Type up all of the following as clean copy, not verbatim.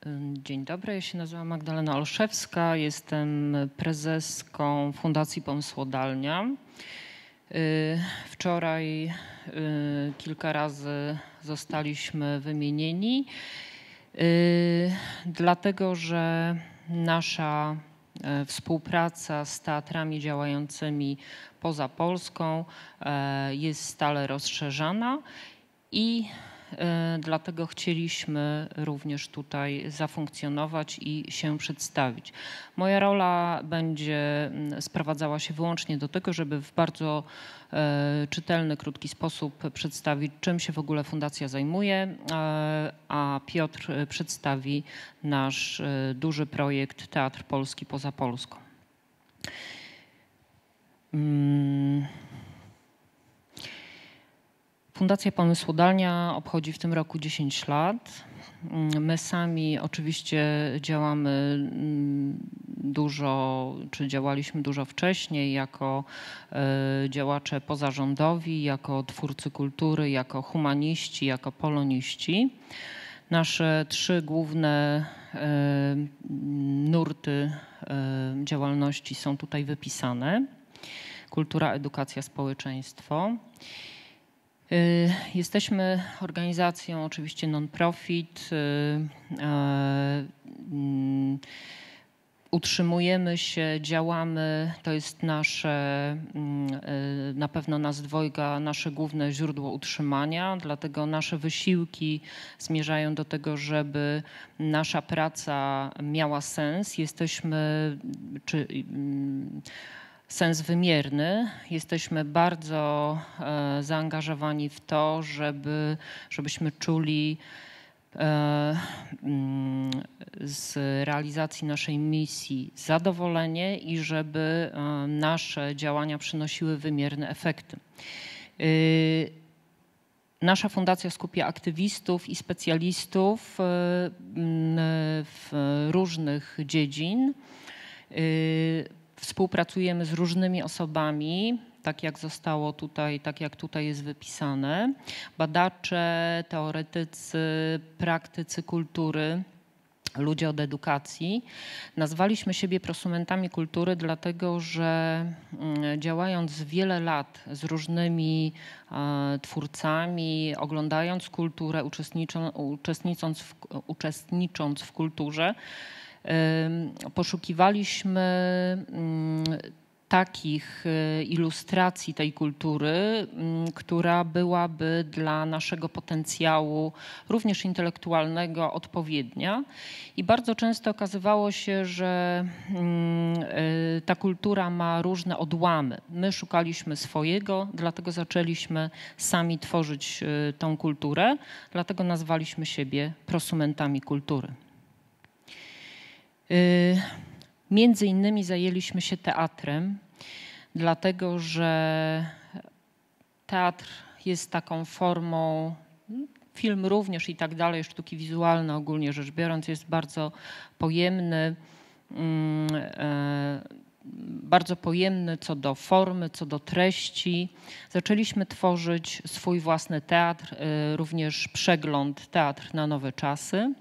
Dzień dobry, ja się nazywam Magdalena Olszewska, jestem prezeską Fundacji Pomysłodalnia. Wczoraj kilka razy zostaliśmy wymienieni, dlatego że nasza współpraca z teatrami działającymi poza Polską jest stale rozszerzana i dlatego chcieliśmy również tutaj zafunkcjonować i się przedstawić. Moja rola będzie sprowadzała się wyłącznie do tego, żeby w bardzo czytelny, krótki sposób przedstawić, czym się w ogóle Fundacja zajmuje, a Piotr przedstawi nasz duży projekt Teatr Polski poza Polską. Fundacja Pomysłodalnia obchodzi w tym roku 10 lat. My sami oczywiście działamy dużo, czy działaliśmy dużo wcześniej jako działacze pozarządowi, jako twórcy kultury, jako humaniści, jako poloniści. Nasze trzy główne nurty działalności są tutaj wypisane. Kultura, edukacja, społeczeństwo. Jesteśmy organizacją oczywiście non-profit, utrzymujemy się, działamy, to jest nasze, na pewno nas dwojga, nasze główne źródło utrzymania, dlatego nasze wysiłki zmierzają do tego, żeby nasza praca miała sens. Jesteśmy, sens wymierny. Jesteśmy bardzo zaangażowani w to, żebyśmy czuli z realizacji naszej misji zadowolenie i żeby nasze działania przynosiły wymierne efekty. Nasza fundacja skupia aktywistów i specjalistów w różnych dziedzin. Współpracujemy z różnymi osobami, tak jak zostało tutaj, tak jak tutaj jest wypisane. Badacze, teoretycy, praktycy kultury, ludzie od edukacji. Nazwaliśmy siebie prosumentami kultury, dlatego że działając wiele lat z różnymi twórcami, oglądając kulturę, uczestnicząc w kulturze, poszukiwaliśmy takich ilustracji tej kultury, która byłaby dla naszego potencjału również intelektualnego odpowiednia. I bardzo często okazywało się, że ta kultura ma różne odłamy. My szukaliśmy swojego, dlatego zaczęliśmy sami tworzyć tą kulturę, dlatego nazwaliśmy siebie prosumentami kultury. Między innymi zajęliśmy się teatrem, dlatego że teatr jest taką formą, film również i tak dalej, sztuki wizualne ogólnie rzecz biorąc jest bardzo pojemny co do formy, co do treści. Zaczęliśmy tworzyć swój własny teatr, również przegląd Teatr na nowe czasy.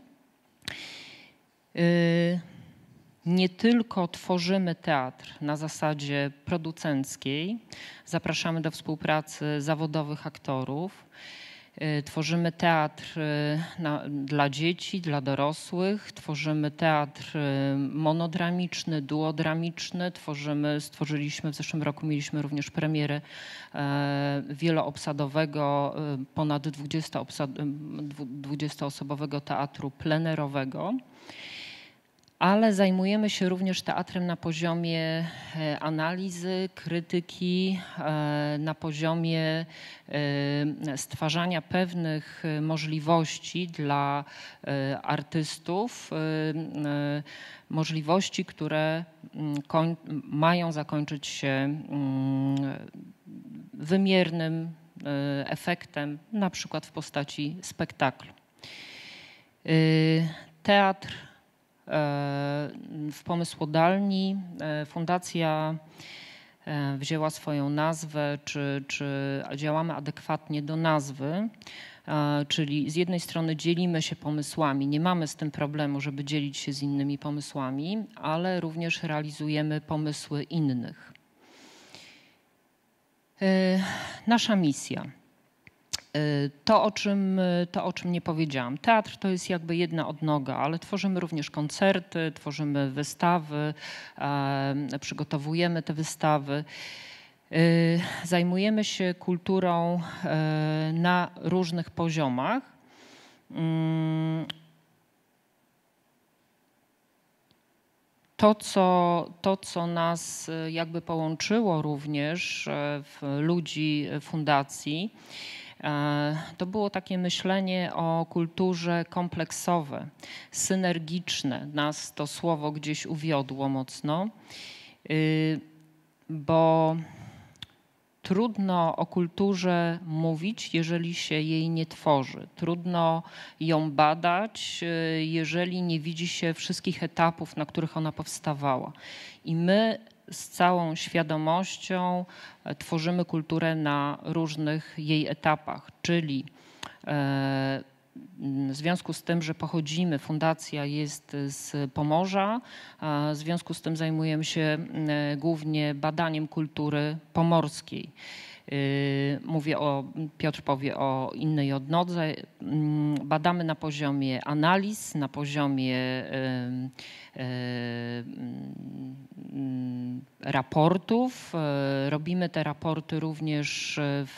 Nie tylko tworzymy teatr na zasadzie producenckiej, zapraszamy do współpracy zawodowych aktorów, tworzymy teatr dla dzieci, dla dorosłych, tworzymy teatr monodramiczny, duodramiczny, stworzyliśmy w zeszłym roku, mieliśmy również premierę wieloobsadowego, ponad 20-osobowego teatru plenerowego. Ale zajmujemy się również teatrem na poziomie analizy, krytyki, na poziomie stwarzania pewnych możliwości dla artystów, możliwości, które mają zakończyć się wymiernym efektem, na przykład w postaci spektaklu. Teatr w Pomysłodalni. Fundacja wzięła swoją nazwę, czy działamy adekwatnie do nazwy, czyli z jednej strony dzielimy się pomysłami, nie mamy z tym problemu, żeby dzielić się z innymi pomysłami, ale również realizujemy pomysły innych. Nasza misja. To, o czym nie powiedziałam. Teatr to jest jakby jedna odnoga, ale tworzymy również koncerty, tworzymy wystawy, przygotowujemy te wystawy. Zajmujemy się kulturą na różnych poziomach. To, co nas jakby połączyło również w ludzi fundacji, to było takie myślenie o kulturze kompleksowe, synergiczne. Nas to słowo gdzieś uwiodło mocno, bo trudno o kulturze mówić, jeżeli się jej nie tworzy. Trudno ją badać, jeżeli nie widzi się wszystkich etapów, na których ona powstawała. I my z całą świadomością tworzymy kulturę na różnych jej etapach, czyli w związku z tym, że pochodzimy, fundacja jest z Pomorza, w związku z tym zajmujemy się głównie badaniem kultury pomorskiej. Piotr powie o innej odnodze. Badamy na poziomie analiz, na poziomie raportów. Robimy te raporty również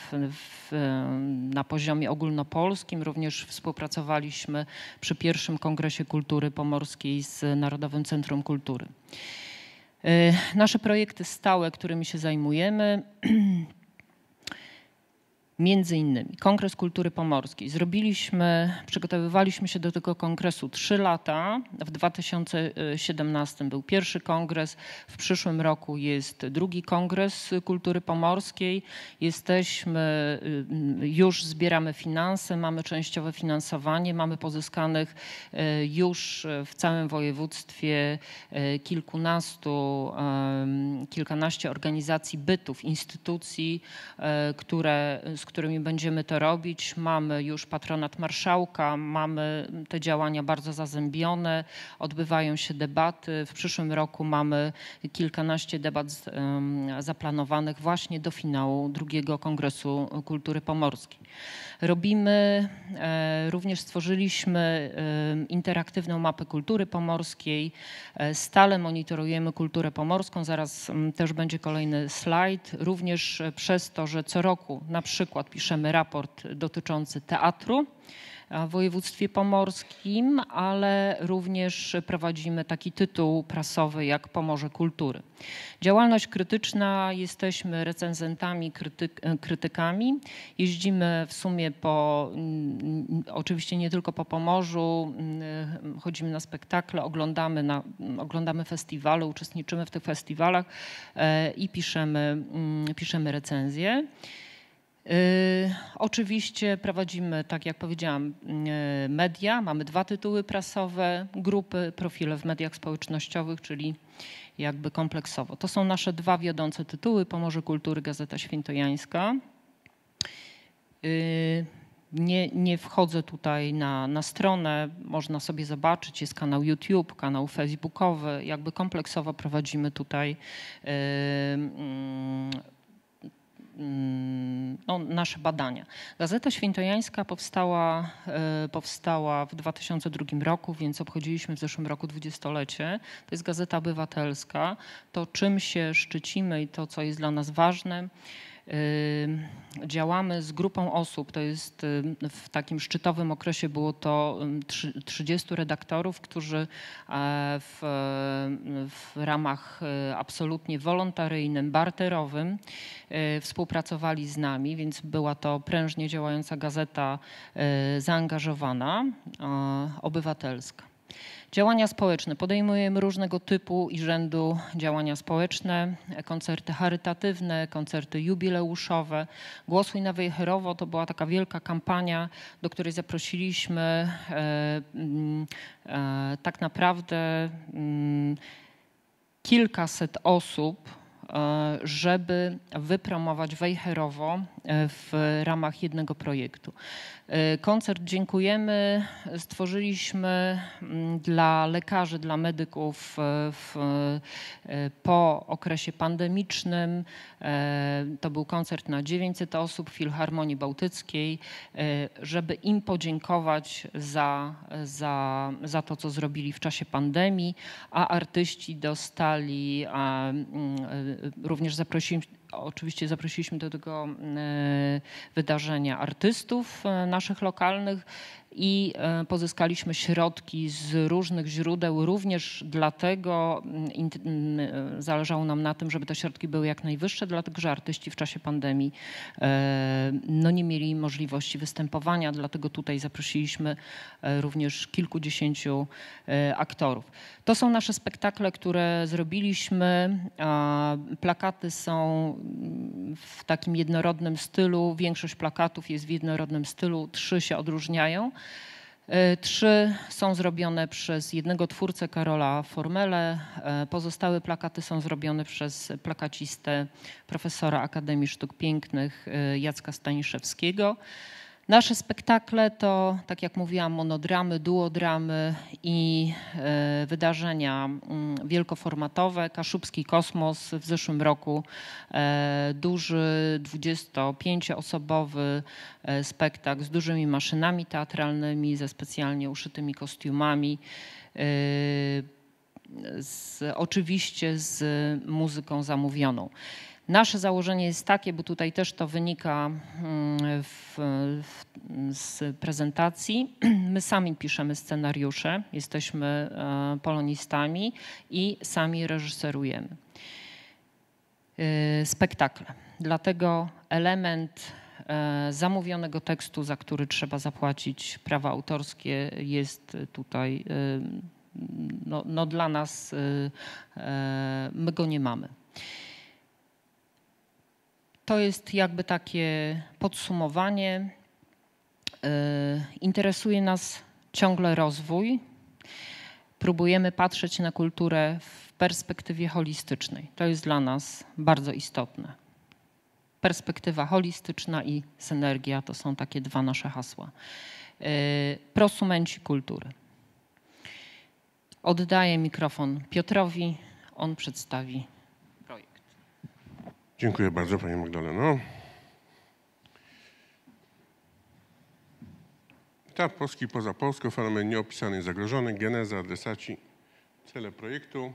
na poziomie ogólnopolskim. Również współpracowaliśmy przy pierwszym Kongresie Kultury Pomorskiej z Narodowym Centrum Kultury. Nasze projekty stałe, którymi się zajmujemy, między innymi Kongres Kultury Pomorskiej. Przygotowywaliśmy się do tego kongresu 3 lata. W 2017 był pierwszy kongres, w przyszłym roku jest drugi Kongres Kultury Pomorskiej. Już zbieramy finanse, mamy częściowe finansowanie, mamy pozyskanych już w całym województwie kilkanaście organizacji bytów, instytucji, z którymi będziemy to robić. Mamy już patronat marszałka, mamy te działania bardzo zazębione, odbywają się debaty. W przyszłym roku mamy kilkanaście debat zaplanowanych właśnie do finału drugiego Kongresu Kultury Pomorskiej. Również stworzyliśmy interaktywną mapę kultury pomorskiej. Stale monitorujemy kulturę pomorską. Zaraz też będzie kolejny slajd. Również przez to, że co roku na przykład piszemy raport dotyczący teatru w województwie pomorskim, ale również prowadzimy taki tytuł prasowy jak Pomorze Kultury. Działalność krytyczna, jesteśmy recenzentami, krytykami. Jeździmy w sumie oczywiście nie tylko po Pomorzu, chodzimy na spektakle, oglądamy festiwale, uczestniczymy w tych festiwalach i piszemy recenzje. Oczywiście prowadzimy, tak jak powiedziałam, media. Mamy 2 tytuły prasowe, grupy, profile w mediach społecznościowych, czyli jakby kompleksowo. To są nasze 2 wiodące tytuły, Pomorze Kultury, Gazeta Świętojańska. Nie wchodzę tutaj na stronę, można sobie zobaczyć, jest kanał YouTube, kanał facebookowy, jakby kompleksowo prowadzimy tutaj nasze badania. Gazeta Świętojańska powstała w 2002 roku, więc obchodziliśmy w zeszłym roku 20-lecie. To jest gazeta obywatelska. To, czym się szczycimy i to, co jest dla nas ważne, działamy z grupą osób, to jest w takim szczytowym okresie było to 30 redaktorów, którzy w ramach absolutnie wolontaryjnym, barterowym współpracowali z nami, więc była to prężnie działająca gazeta zaangażowana, obywatelska. Działania społeczne. Podejmujemy różnego typu i rzędu działania społeczne, koncerty charytatywne, koncerty jubileuszowe. Głosuj na Wejherowo to była taka wielka kampania, do której zaprosiliśmy tak naprawdę kilkaset osób, żeby wypromować Wejherowo w ramach jednego projektu. Koncert Dziękujemy stworzyliśmy dla lekarzy, dla medyków po okresie pandemicznym. To był koncert na 900 osób w Filharmonii Bałtyckiej, żeby im podziękować za to, co zrobili w czasie pandemii, a artyści dostali, również oczywiście zaprosiliśmy do tego wydarzenia artystów naszych lokalnych i pozyskaliśmy środki z różnych źródeł. Również dlatego zależało nam na tym, żeby te środki były jak najwyższe, dlatego że artyści w czasie pandemii nie mieli możliwości występowania, dlatego tutaj zaprosiliśmy również kilkudziesięciu aktorów. To są nasze spektakle, które zrobiliśmy. Plakaty są w takim jednorodnym stylu. Większość plakatów jest w jednorodnym stylu. 3 się odróżniają. 3 są zrobione przez jednego twórcę, Karola Formele. Pozostałe plakaty są zrobione przez plakacistę, profesora Akademii Sztuk Pięknych Jacka Staniszewskiego. Nasze spektakle to, tak jak mówiłam, monodramy, duodramy i wydarzenia wielkoformatowe. Kaszubski Kosmos w zeszłym roku duży 25-osobowy spektakl z dużymi maszynami teatralnymi, ze specjalnie uszytymi kostiumami, z muzyką zamówioną. Nasze założenie jest takie, bo tutaj też to wynika z prezentacji. My sami piszemy scenariusze, jesteśmy polonistami i sami reżyserujemy spektakle. Dlatego element zamówionego tekstu, za który trzeba zapłacić prawa autorskie, jest tutaj dla nas, my go nie mamy. To jest jakby takie podsumowanie. Interesuje nas ciągle rozwój. Próbujemy patrzeć na kulturę w perspektywie holistycznej. To jest dla nas bardzo istotne. Perspektywa holistyczna i synergia to są takie 2 nasze hasła. Prosumenci kultury. Oddaję mikrofon Piotrowi. On przedstawi projekt. Dziękuję bardzo, Pani Magdaleno. Teatr Polski poza Polską, fenomen nieopisany i zagrożony, geneza, adresaci, cele projektu.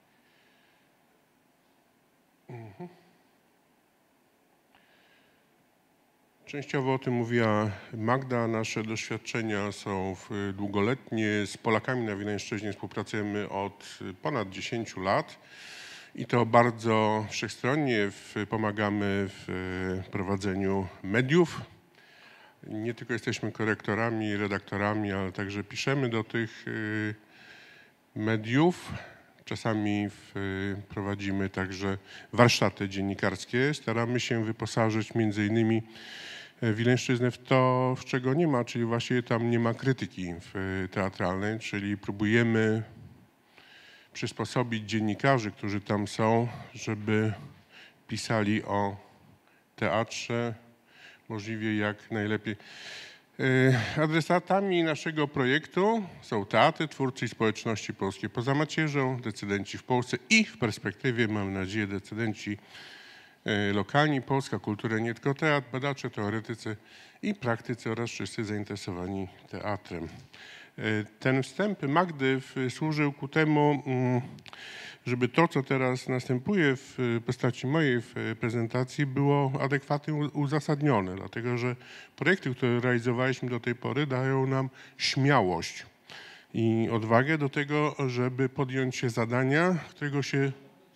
Częściowo o tym mówiła Magda. Nasze doświadczenia są długoletnie. Z Polakami na Wileńszczyźnie współpracujemy od ponad 10 lat. I to bardzo wszechstronnie pomagamy w prowadzeniu mediów. Nie tylko jesteśmy korektorami, redaktorami, ale także piszemy do tych mediów. Czasami prowadzimy także warsztaty dziennikarskie. Staramy się wyposażyć między innymi Wileńszczyznę w to, w czego nie ma, czyli właściwie tam nie ma krytyki teatralnej, czyli próbujemy przysposobić dziennikarzy, którzy tam są, żeby pisali o teatrze możliwie jak najlepiej. Adresatami naszego projektu są teatry, twórcy i społeczności polskie poza macierzą, decydenci w Polsce i w perspektywie, mam nadzieję, decydenci lokalni, polska kultura, nie tylko teatr, badacze, teoretycy i praktycy oraz wszyscy zainteresowani teatrem. Ten wstęp Magdy służył ku temu, żeby to, co teraz następuje w postaci mojej prezentacji, było adekwatnie uzasadnione, dlatego że projekty, które realizowaliśmy do tej pory, dają nam śmiałość i odwagę do tego, żeby podjąć się zadania, którego się...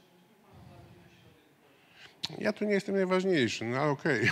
Ja tu nie jestem najważniejszy, no okej.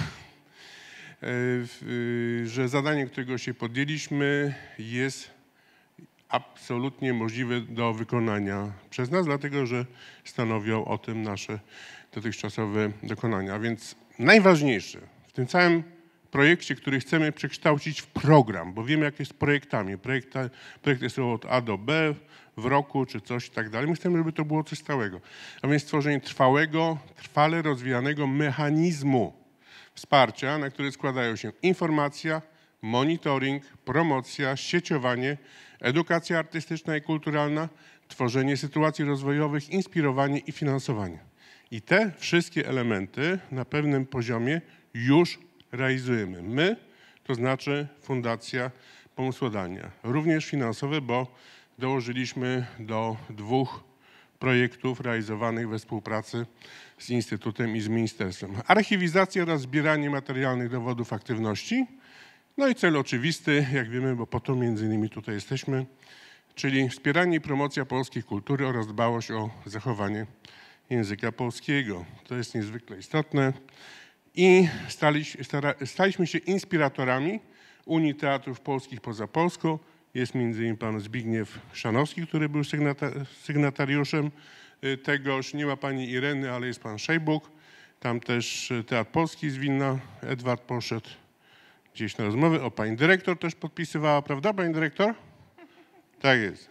Że zadanie, którego się podjęliśmy, jest absolutnie możliwe do wykonania przez nas, dlatego że stanowią o tym nasze dotychczasowe dokonania. A więc najważniejsze w tym całym projekcie, który chcemy przekształcić w program, bo wiemy, jak jest z projektami. Projekty są od A do B w roku czy coś i tak dalej. My chcemy, żeby to było coś stałego. A więc stworzenie trwałego, trwale rozwijanego mechanizmu wsparcia, na który składają się informacja, monitoring, promocja, sieciowanie, edukacja artystyczna i kulturalna, tworzenie sytuacji rozwojowych, inspirowanie i finansowanie. I te wszystkie elementy na pewnym poziomie już realizujemy. My, to znaczy Fundacja Pomysłodalnia. Również finansowe, bo dołożyliśmy do 2 projektów realizowanych we współpracy z Instytutem i z Ministerstwem. Archiwizacja oraz zbieranie materialnych dowodów aktywności. No i cel oczywisty, jak wiemy, bo po to między innymi tutaj jesteśmy, czyli wspieranie i promocja polskiej kultury oraz dbałość o zachowanie języka polskiego. To jest niezwykle istotne. I staliśmy się inspiratorami Unii Teatrów Polskich poza Polską. Jest między innymi pan Zbigniew Chrzanowski, który był sygnatariuszem tegoż. Nie ma pani Ireny, ale jest pan Szejbuk. Tam też Teatr Polski z Wilna. Edward poszedł gdzieś na rozmowę. O, pani dyrektor też podpisywała, prawda, pani dyrektor? Tak jest.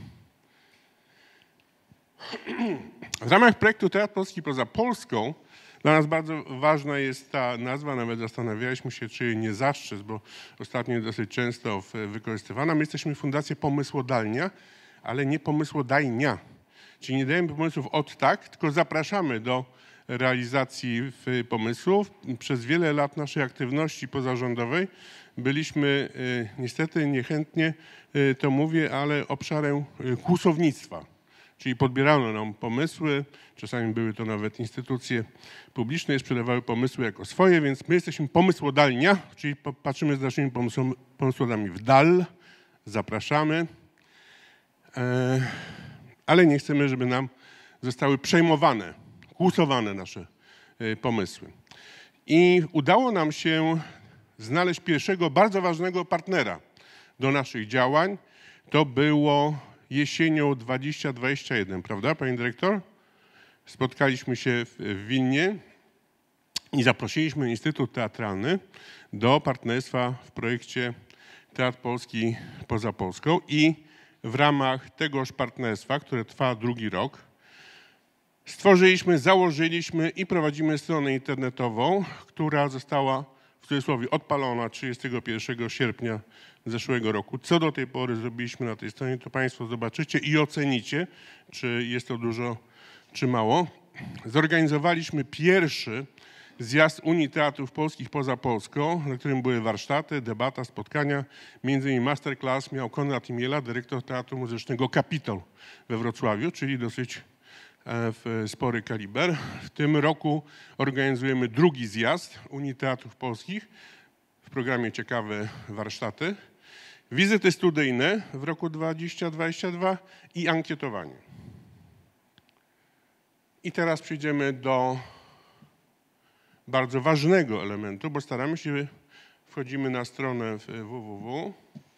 W ramach projektu Teatr Polski poza Polską dla nas bardzo ważna jest ta nazwa, nawet zastanawialiśmy się, czy jej nie zastrzec, bo ostatnio jest dosyć często wykorzystywana. My jesteśmy Fundacją Pomysłodalnia, ale nie pomysłodajnia. Czyli nie dajemy pomysłów od tak, tylko zapraszamy do realizacji pomysłów. Przez wiele lat naszej aktywności pozarządowej byliśmy niestety niechętnie to mówię, ale obszarem kłusownictwa. Czyli podbierano nam pomysły, czasami były to nawet instytucje publiczne i sprzedawały pomysły jako swoje, więc my jesteśmy pomysłodalnia, czyli patrzymy z naszymi pomysłami w dal, zapraszamy, ale nie chcemy, żeby nam zostały przejmowane, kłusowane nasze pomysły. I udało nam się znaleźć pierwszego bardzo ważnego partnera do naszych działań. To było jesienią 2021, prawda, pani dyrektor? Spotkaliśmy się w Wilnie i zaprosiliśmy Instytut Teatralny do partnerstwa w projekcie Teatr Polski poza Polską i w ramach tegoż partnerstwa, które trwa 2. rok, stworzyliśmy, założyliśmy i prowadzimy stronę internetową, która została w cudzysłowie odpalona 31 sierpnia zeszłego roku. Co do tej pory zrobiliśmy na tej stronie, to państwo zobaczycie i ocenicie, czy jest to dużo, czy mało. Zorganizowaliśmy pierwszy zjazd Unii Teatrów Polskich poza Polską, na którym były warsztaty, debata, spotkania. Między innymi masterclass miał Konrad Imiela, dyrektor Teatru Muzycznego Kapitol we Wrocławiu, czyli dosyć spory kaliber. W tym roku organizujemy 2. zjazd Unii Teatrów Polskich w programie Ciekawe Warsztaty, wizyty studyjne w roku 2022 i ankietowanie. I teraz przejdziemy do bardzo ważnego elementu, bo staramy się, wchodzimy na stronę www.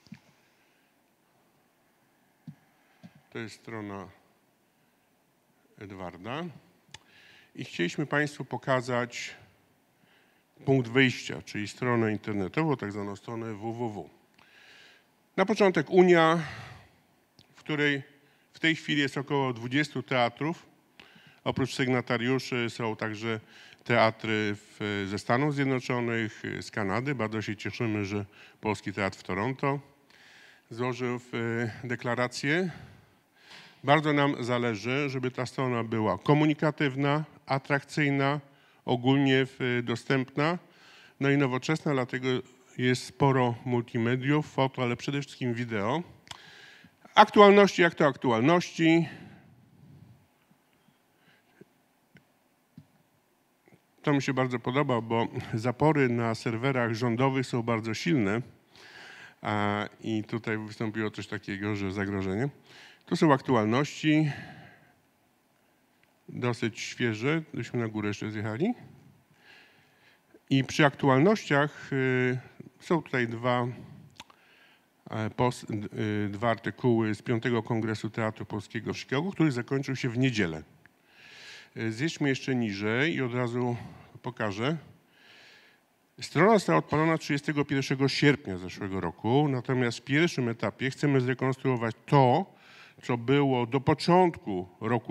To jest strona Edwarda. I chcieliśmy państwu pokazać punkt wyjścia, czyli stronę internetową, tak zwaną stronę www. Na początek Unia, w której w tej chwili jest około 20 teatrów. Oprócz sygnatariuszy są także teatry ze Stanów Zjednoczonych, z Kanady. Bardzo się cieszymy, że Polski Teatr w Toronto złożył deklarację. Bardzo nam zależy, żeby ta strona była komunikatywna, atrakcyjna, ogólnie dostępna, no i nowoczesna, dlatego jest sporo multimediów, foto, ale przede wszystkim wideo. Aktualności, jak to aktualności? To mi się bardzo podoba, bo zapory na serwerach rządowych są bardzo silne i tutaj wystąpiło coś takiego, że zagrożenie. To są aktualności, dosyć świeże, byśmy na górę jeszcze zjechali. I przy aktualnościach są tutaj dwa artykuły z 5. Kongresu Teatru Polskiego w Chicago, który zakończył się w niedzielę. Zjedźmy jeszcze niżej i od razu pokażę. Strona została odpalona 31 sierpnia zeszłego roku, natomiast w pierwszym etapie chcemy zrekonstruować to, co było do początku roku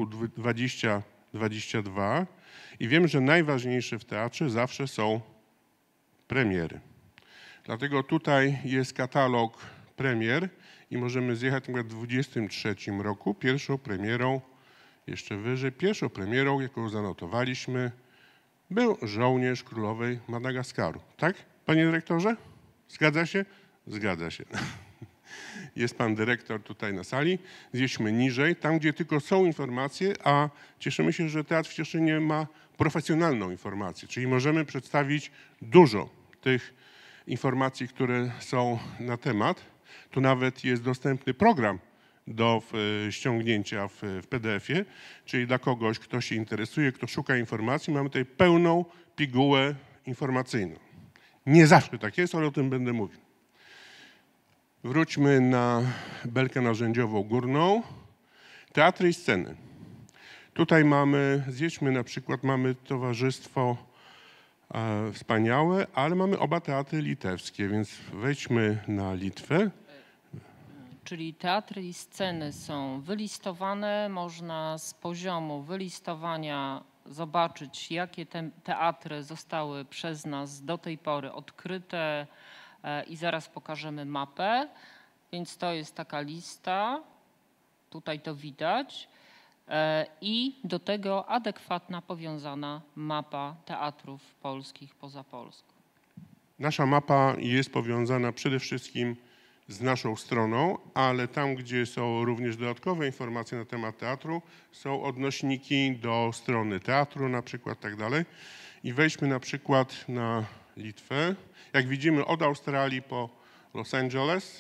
2022 i wiem, że najważniejsze w teatrze zawsze są premiery. Dlatego tutaj jest katalog premier i możemy zjechać w 2023 roku pierwszą premierą, jeszcze wyżej, pierwszą premierą, jaką zanotowaliśmy, był Żołnierz Królowej Madagaskaru. Tak, panie dyrektorze? Zgadza się? Zgadza się. Jest pan dyrektor tutaj na sali. Zjedźmy niżej, tam gdzie tylko są informacje, a cieszymy się, że Teatr w Cieszynie ma profesjonalną informację, czyli możemy przedstawić dużo tych informacji, które są na temat. Tu nawet jest dostępny program do ściągnięcia w PDF-ie, czyli dla kogoś, kto się interesuje, kto szuka informacji, mamy tutaj pełną pigułę informacyjną. Nie zawsze tak jest, ale o tym będę mówił. Wróćmy na belkę narzędziową górną. Teatry i sceny. Tutaj mamy, zjedźmy na przykład, mamy towarzystwo wspaniałe, ale mamy oba teatry litewskie, więc wejdźmy na Litwę. Czyli teatry i sceny są wylistowane. Można z poziomu wylistowania zobaczyć, jakie teatry zostały przez nas do tej pory odkryte i zaraz pokażemy mapę. Więc to jest taka lista. Tutaj to widać. I do tego adekwatna, powiązana mapa teatrów polskich poza Polską. Nasza mapa jest powiązana przede wszystkim z naszą stroną, ale tam, gdzie są również dodatkowe informacje na temat teatru, są odnośniki do strony teatru na przykład, tak dalej. I wejdźmy na przykład na Litwę. Jak widzimy, od Australii po Los Angeles.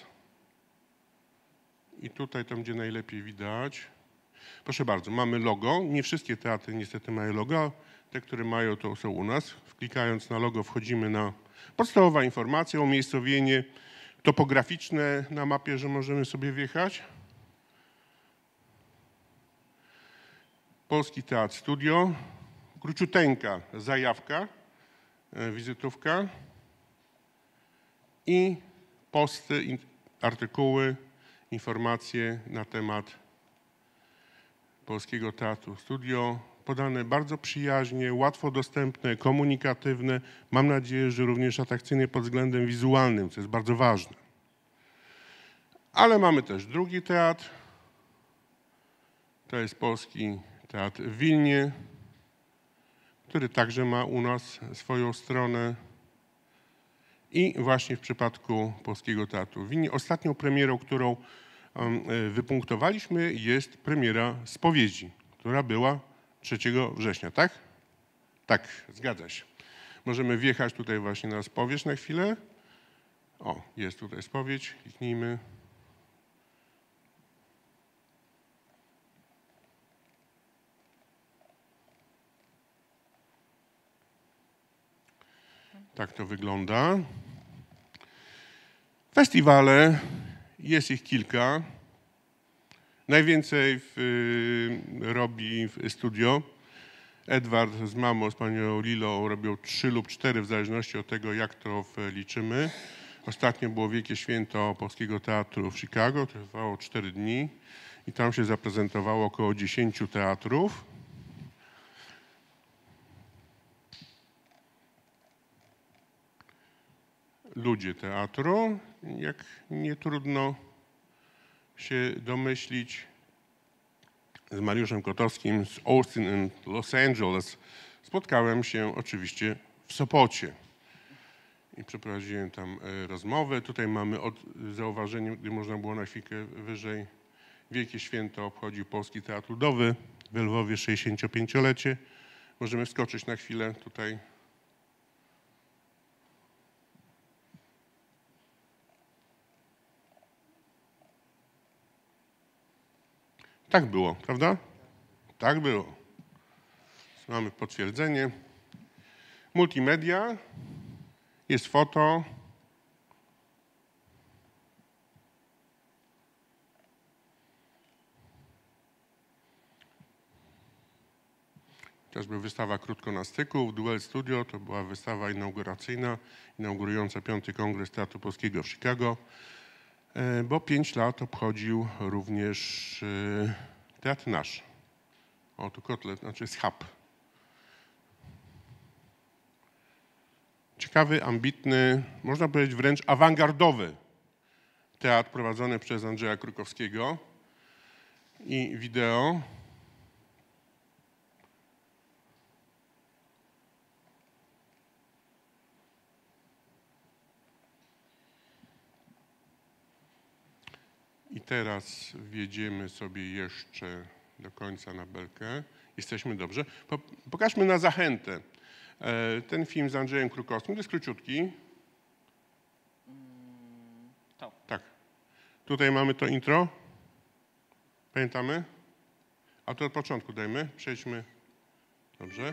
I tutaj, tam gdzie najlepiej widać. Proszę bardzo, mamy logo. Nie wszystkie teatry niestety mają logo. Te, które mają, to są u nas. Klikając na logo wchodzimy na podstawowa informacja, umiejscowienie topograficzne na mapie, że możemy sobie wjechać. Polski Teatr Studio. Króciuteńka zajawka, wizytówka i posty, artykuły, informacje na temat Polskiego Teatru Studio. Podane bardzo przyjaźnie, łatwo dostępne, komunikatywne. Mam nadzieję, że również atrakcyjne pod względem wizualnym, co jest bardzo ważne. Ale mamy też drugi teatr. To jest Polski Teatr w Wilnie, który także ma u nas swoją stronę. I właśnie w przypadku Polskiego Teatru w Wilnie ostatnią premierą, którą wypunktowaliśmy, jest premiera Spowiedzi, która była 3 września, tak? Tak, zgadza się. Możemy wjechać tutaj właśnie na spowiedź na chwilę. O, jest tutaj spowiedź, kliknijmy. Tak to wygląda. Festiwale, jest ich kilka. Najwięcej robi studio. Edward z mamą, z panią Lilą robią 3 lub 4 w zależności od tego, jak to liczymy. Ostatnio było Wielkie Święto Polskiego Teatru w Chicago, to trwało 4 dni i tam się zaprezentowało około 10 teatrów. Ludzie teatru, jak nie trudno się domyślić, z Mariuszem Kotowskim z Austin and Los Angeles spotkałem się oczywiście w Sopocie i przeprowadziłem tam rozmowę. Tutaj mamy zauważenie, gdy można było na chwilkę wyżej. Wielkie Święto obchodził Polski Teatr Ludowy w Lwowie 65-lecie. Możemy wskoczyć na chwilę tutaj. Tak było, prawda? Tak było. Mamy potwierdzenie. Multimedia. Jest foto. Chociażby wystawa Krótko na styku w Duel Studio. To była wystawa inauguracyjna, inaugurująca 5. Kongres Teatru Polskiego w Chicago. Bo 5 lat obchodził również Teatr Nasz. O, tu kotlet, znaczy schab. Ciekawy, ambitny, można powiedzieć wręcz awangardowy teatr prowadzony przez Andrzeja Krukowskiego i wideo. I teraz wjedziemy sobie jeszcze do końca na belkę. Jesteśmy dobrze. Pokażmy na zachętę ten film z Andrzejem Krukowskim. To jest króciutki. To. Tak. Tutaj mamy to intro. Pamiętamy? A to od początku dajmy. Przejdźmy. Dobrze.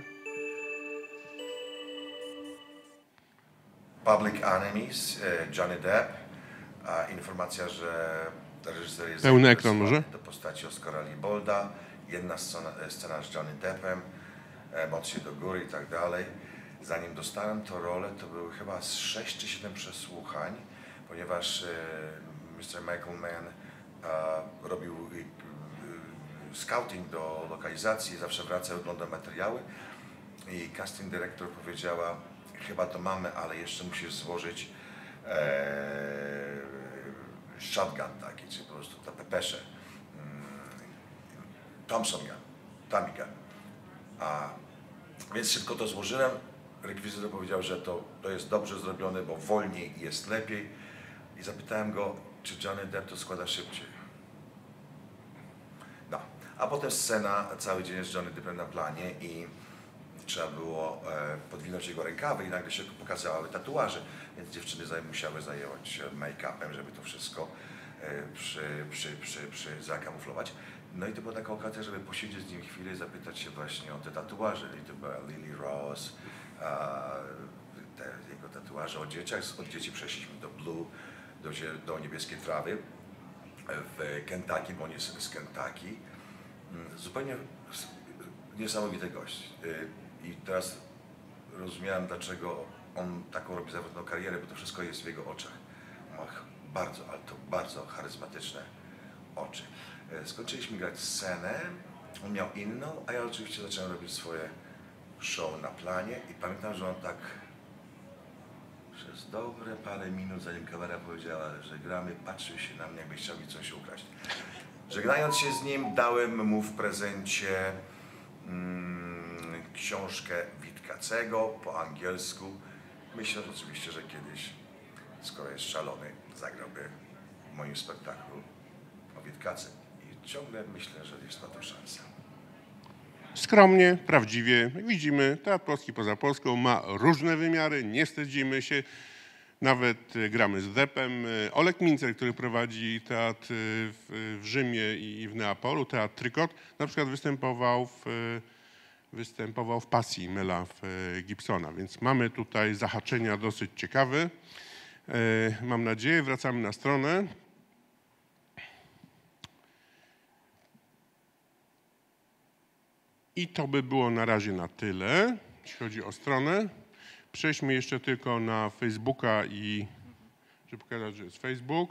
Public Enemies, Johnny Depp. Informacja, że reżyser jest pełny ekran może? do postaci Oscara Libolda. Jedna scena z Johnny Deppem, emocje do góry i tak dalej. Zanim dostałem tę rolę, to były chyba 6 czy 7 przesłuchań, ponieważ Mr. Michael Mann robił scouting do lokalizacji, zawsze wracał, oglądał materiały i casting dyrektor powiedziała, chyba to mamy, ale jeszcze musisz złożyć shotgun taki, czy po prostu ta pepesze. Thompson gun, Tommy gun. Więc szybko to złożyłem. Rekwizytor powiedział, że to jest dobrze zrobione, bo wolniej jest lepiej. I zapytałem go, czy Johnny Depp to składa szybciej. No. A potem scena, cały dzień z Johnny Deppem na planie i trzeba było podwinąć jego rękawy i nagle się pokazały tatuaże. Więc dziewczyny musiały zajmować się make-upem, żeby to wszystko zakamuflować. No i to była taka okazja, żeby posiedzieć z nim chwilę i zapytać się właśnie o te tatuaże. I to była Lily Rose, te jego tatuaże o dzieciach. Od dzieci przeszliśmy do Blue, do niebieskiej trawy w Kentucky, bo on jest z Kentucky. Zupełnie niesamowity gość. I teraz rozumiałem, dlaczego on taką robi zawodową karierę, bo to wszystko jest w jego oczach. Ma bardzo, ale to bardzo charyzmatyczne oczy. Skończyliśmy grać scenę, on miał inną, a ja oczywiście zacząłem robić swoje show na planie i pamiętam, że on tak przez dobre parę minut, zanim kamera powiedziała, że gramy, patrzył się na mnie, jakby chciał mi coś ukraść. Żegnając się z nim, dałem mu w prezencie książkę Witkacego po angielsku. Myślę oczywiście, że kiedyś, skoro jest szalony, zagrałby w moim spektaklu o Witkacy. I ciągle myślę, że jest na to szansa. Skromnie, prawdziwie. Jak widzimy, Teatr Polski poza Polską ma różne wymiary, nie wstydzimy się. Nawet gramy z Deppem. Olek Mincer, który prowadzi teatr w Rzymie i w Neapolu, teatr Trykot, na przykład występował w Pasji Mela Gibsona, więc mamy tutaj zahaczenia dosyć ciekawe. Mam nadzieję, wracamy na stronę. I to by było na razie na tyle, jeśli chodzi o stronę. Przejdźmy jeszcze tylko na Facebooka i żeby pokazać, że jest Facebook.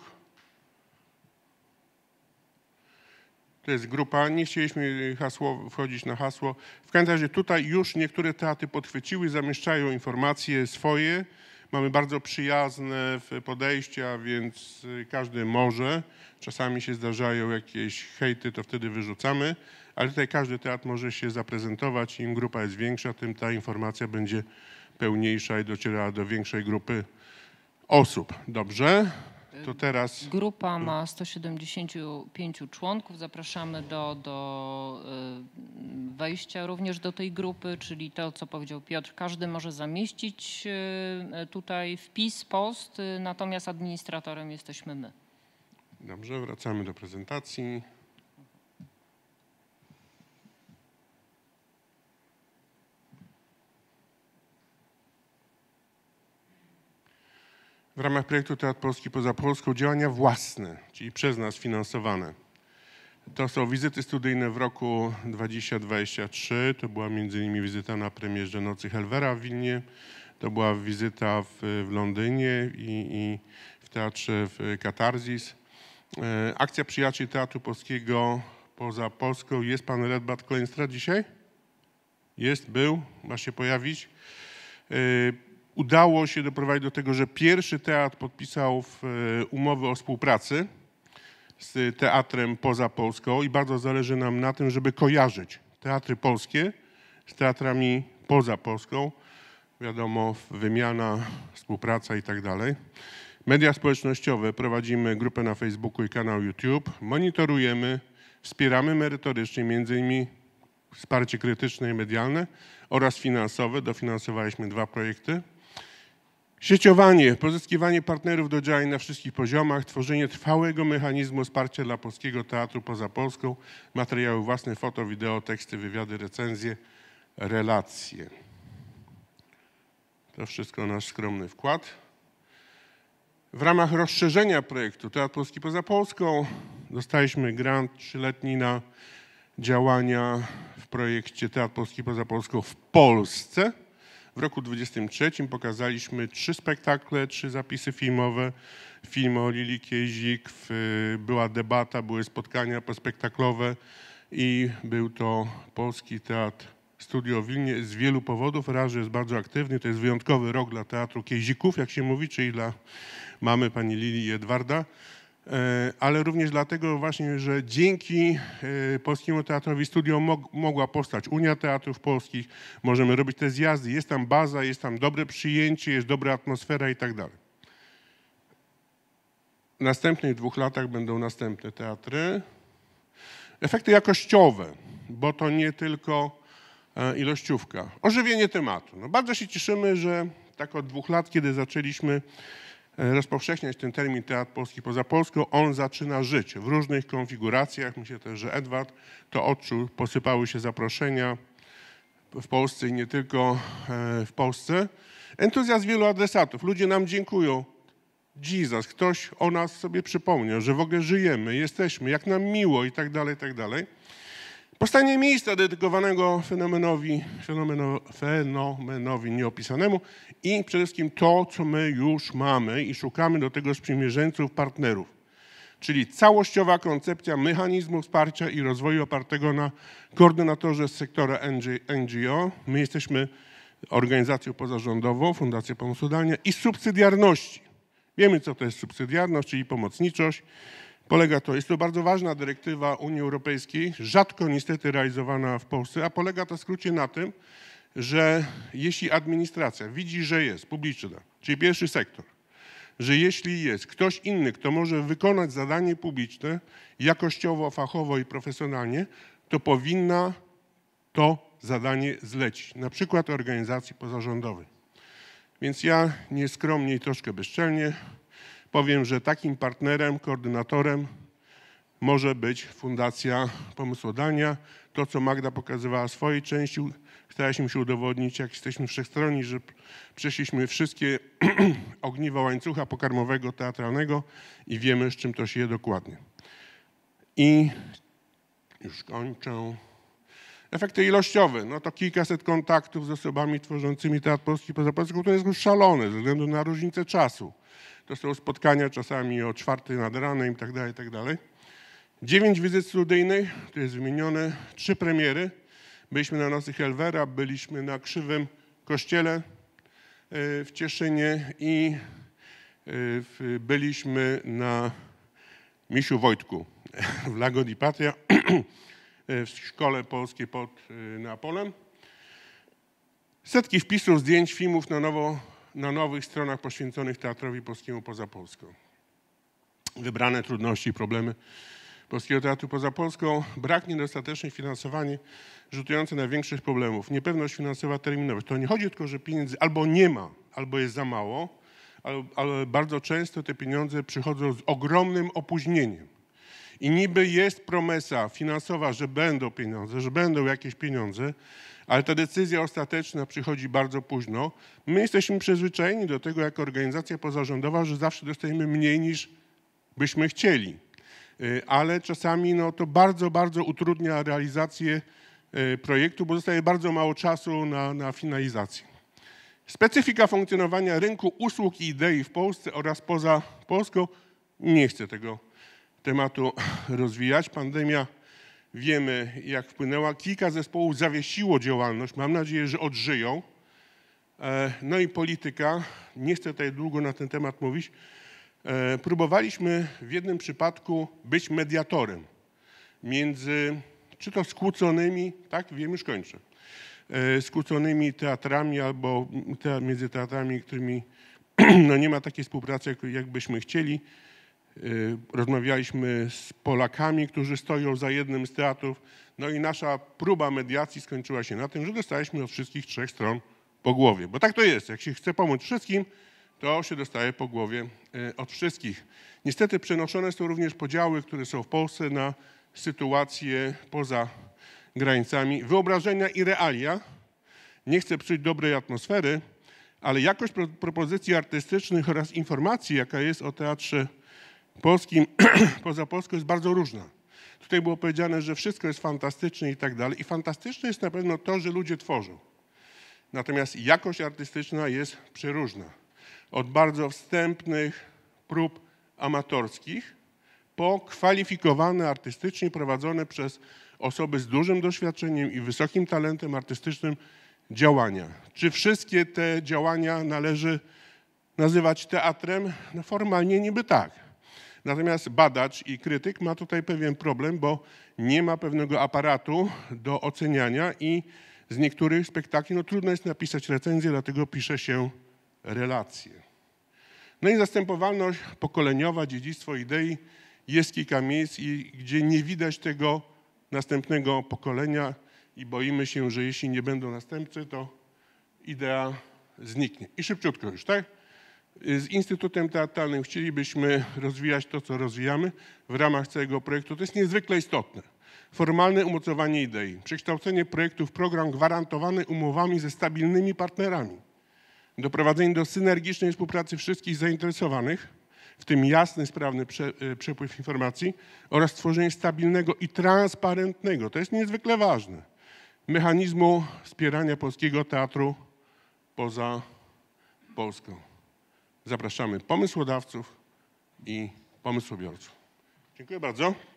To jest grupa, nie chcieliśmy wchodzić na hasło. W każdym razie tutaj już niektóre teatry podchwyciły, zamieszczają informacje swoje. Mamy bardzo przyjazne podejścia, więc każdy może. Czasami się zdarzają jakieś hejty, to wtedy wyrzucamy. Ale tutaj każdy teatr może się zaprezentować. Im grupa jest większa, tym ta informacja będzie pełniejsza i dociera do większej grupy osób. Dobrze? To teraz... Grupa ma 175 członków. Zapraszamy do wejścia również do tej grupy, czyli to, co powiedział Piotr. Każdy może zamieścić tutaj wpis, post, natomiast administratorem jesteśmy my. Dobrze, wracamy do prezentacji. W ramach projektu Teatr Polski poza Polską działania własne, czyli przez nas finansowane. To są wizyty studyjne w roku 2023. To była m.in. wizyta na premierze Nocy Helwera w Wilnie. To była wizyta w Londynie i w teatrze w Katarzys. Akcja Przyjaciół Teatru Polskiego poza Polską. Jest pan Redbart Kleinstrat dzisiaj? Jest, był, ma się pojawić. udało się doprowadzić do tego, że pierwszy teatr podpisał umowę o współpracy z teatrem poza Polską i bardzo zależy nam na tym, żeby kojarzyć teatry polskie z teatrami poza Polską. Wiadomo, wymiana, współpraca i tak dalej. Media społecznościowe, prowadzimy grupę na Facebooku i kanał YouTube, monitorujemy, wspieramy merytorycznie, między innymi wsparcie krytyczne i medialne oraz finansowe. Dofinansowaliśmy 2 projekty. Sieciowanie, pozyskiwanie partnerów do działań na wszystkich poziomach, tworzenie trwałego mechanizmu wsparcia dla polskiego teatru poza Polską, materiały własne, foto, wideo, teksty, wywiady, recenzje, relacje. To wszystko nasz skromny wkład. W ramach rozszerzenia projektu Teatr Polski poza Polską dostaliśmy grant 3-letni na działania w projekcie Teatr Polski poza Polską w Polsce. W roku 2023 pokazaliśmy 3 spektakle, 3 zapisy filmowe. Film o Lili Kiezik, była debata, były spotkania pospektaklowe i był to Polski Teatr Studio w Wilnie z wielu powodów. Raz, że jest bardzo aktywny, to jest wyjątkowy rok dla Teatru Kiezików, jak się mówi, czyli dla mamy pani Lili i Edwarda, ale również dlatego właśnie, że dzięki Polskiemu Teatrowi Studio mogła powstać Unia Teatrów Polskich, możemy robić te zjazdy, jest tam baza, jest tam dobre przyjęcie, jest dobra atmosfera i tak dalej. W następnych 2 latach będą następne teatry. Efekty jakościowe, bo to nie tylko ilościówka. Ożywienie tematu. No bardzo się cieszymy, że tak od 2 lat, kiedy zaczęliśmy rozpowszechniać ten termin Teatr Polski poza Polską, on zaczyna żyć w różnych konfiguracjach. Myślę też, że Edward to odczuł, posypały się zaproszenia w Polsce i nie tylko w Polsce. Entuzjazm wielu adresatów. Ludzie nam dziękują. Jesus, ktoś o nas sobie przypomniał, że w ogóle żyjemy, jesteśmy, jak nam miło i tak dalej, i tak dalej. Powstanie miejsca dedykowanego fenomenowi nieopisanemu i przede wszystkim to, co my już mamy i szukamy do tego sprzymierzeńców, partnerów. Czyli całościowa koncepcja mechanizmu wsparcia i rozwoju opartego na koordynatorze z sektora NGO. My jesteśmy organizacją pozarządową, Fundacja Pomocy Dania i subsydiarności. Wiemy, co to jest subsydiarność, czyli pomocniczość. Jest to bardzo ważna dyrektywa Unii Europejskiej, rzadko niestety realizowana w Polsce, a polega to w skrócie na tym, że jeśli administracja widzi, że jest publiczna, czyli pierwszy sektor, że jeśli jest ktoś inny, kto może wykonać zadanie publiczne jakościowo, fachowo i profesjonalnie, to powinna to zadanie zlecić, na przykład organizacji pozarządowej. Więc ja nieskromnie i troszkę bezczelnie powiem, że takim partnerem, koordynatorem może być Fundacja Pomysłodania. To, co Magda pokazywała w swojej części, staraliśmy się udowodnić, jak jesteśmy wszechstronni, że przeszliśmy wszystkie ogniwa łańcucha pokarmowego, teatralnego i wiemy, z czym to się je dokładnie. I już kończę. Efekty ilościowe, no to kilkaset kontaktów z osobami tworzącymi Teatr Polski poza Polską, to jest już szalone ze względu na różnicę czasu. To są spotkania czasami o 4 nad ranem i tak dalej, i tak dalej. 9 wizyt studyjnych, to jest wymienione, 3 premiery. Byliśmy na Nocy Helwera, byliśmy na Krzywym Kościele w Cieszynie i byliśmy na Misiu Wojtku w Lago di Patria w Szkole Polskiej pod Neapolem. Setki wpisów, zdjęć, filmów na nowych stronach poświęconych Teatrowi Polskiemu poza Polską. Wybrane trudności i problemy Polskiego Teatru poza Polską, brak niedostateczne finansowanie rzutujące na większych problemów, niepewność finansowa terminowość. To nie chodzi tylko, że pieniędzy albo nie ma, albo jest za mało, ale bardzo często te pieniądze przychodzą z ogromnym opóźnieniem. I niby jest promesa finansowa, że będą pieniądze, że będą jakieś pieniądze, ale ta decyzja ostateczna przychodzi bardzo późno. My jesteśmy przyzwyczajeni do tego jako organizacja pozarządowa, że zawsze dostajemy mniej niż byśmy chcieli. Ale czasami no, to bardzo, bardzo utrudnia realizację projektu, bo zostaje bardzo mało czasu na finalizację. Specyfika funkcjonowania rynku usług i idei w Polsce oraz poza Polską. Nie chcę tego tematu rozwijać. Pandemia, wiemy jak wpłynęła. Kilka zespołów zawiesiło działalność. Mam nadzieję, że odżyją. No i polityka. Nie chcę tutaj długo na ten temat mówić. Próbowaliśmy w jednym przypadku być mediatorem między czy to skłóconymi, tak, wiem, już kończę, skłóconymi teatrami albo między teatrami, którymi no nie ma takiej współpracy, jak byśmy chcieli. Rozmawialiśmy z Polakami, którzy stoją za jednym z teatrów. No i nasza próba mediacji skończyła się na tym, że dostaliśmy od wszystkich 3 stron po głowie. Bo tak to jest, jak się chce pomóc wszystkim, to się dostaje po głowie od wszystkich. Niestety przenoszone są również podziały, które są w Polsce na sytuacje poza granicami. Wyobrażenia i realia. Nie chcę psuć dobrej atmosfery, ale jakość propozycji artystycznych oraz informacji, jaka jest o teatrze polskim poza Polską, jest bardzo różna. Tutaj było powiedziane, że wszystko jest fantastyczne i tak dalej. I fantastyczne jest na pewno to, że ludzie tworzą. Natomiast jakość artystyczna jest przeróżna. Od bardzo wstępnych prób amatorskich po kwalifikowane artystycznie prowadzone przez osoby z dużym doświadczeniem i wysokim talentem artystycznym działania. Czy wszystkie te działania należy nazywać teatrem? No formalnie niby tak. Natomiast badacz i krytyk ma tutaj pewien problem, bo nie ma pewnego aparatu do oceniania i z niektórych spektakli no, trudno jest napisać recenzję, dlatego pisze się relacje. No i zastępowalność pokoleniowa, dziedzictwo idei. Jest kilka miejsc, gdzie nie widać tego następnego pokolenia i boimy się, że jeśli nie będą następcy, to idea zniknie. I szybciutko już, tak? Z Instytutem Teatralnym chcielibyśmy rozwijać to, co rozwijamy w ramach całego projektu. To jest niezwykle istotne. Formalne umocowanie idei, przekształcenie projektu w program gwarantowany umowami ze stabilnymi partnerami, doprowadzenie do synergicznej współpracy wszystkich zainteresowanych, w tym jasny, sprawny przepływ informacji oraz stworzenie stabilnego i transparentnego, to jest niezwykle ważne, mechanizmu wspierania polskiego teatru poza Polską. Zapraszamy pomysłodawców i pomysłobiorców. Dziękuję bardzo.